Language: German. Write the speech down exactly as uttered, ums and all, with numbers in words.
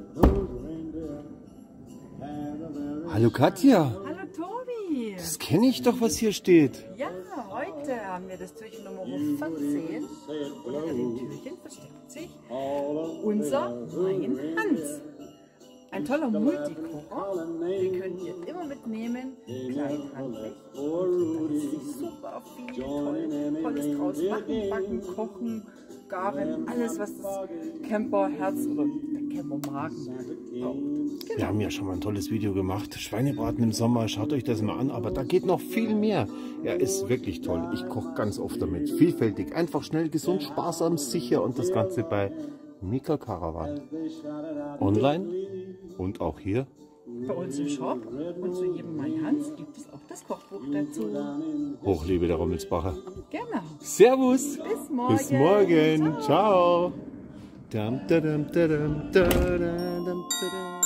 Hallo Katja. Hallo Tobi. Das kenne ich doch, was hier steht. Ja, heute haben wir das Türchen Nummer vierzehn. Unter dem Türchen versteckt sich unser Mein Hans. Ein toller Multikocher, den könnt ihr immer mitnehmen, kleinhandlich. Und da lässt sich super viel toll, Tolles draus machen, backen, kochen, garen, alles was das Camperherz oder der Campermagen braucht. Genau. Wir haben ja schon mal ein tolles Video gemacht. Schweinebraten im Sommer, schaut euch das mal an. Aber da geht noch viel mehr. Er ist wirklich toll. Ich koche ganz oft damit. Vielfältig, einfach schnell, gesund, sparsam, sicher. Und das Ganze bei Mika Caravan. Online und auch hier. Bei uns im Shop und zu jedem Mein Hans gibt es auch das Kochbuch dazu. Hochliebe der Rummelsbacher. Genau. Servus. Bis morgen. Bis morgen. Ciao. Ciao. Dum, da, dum, da, dum, da, da, dum, da, dum.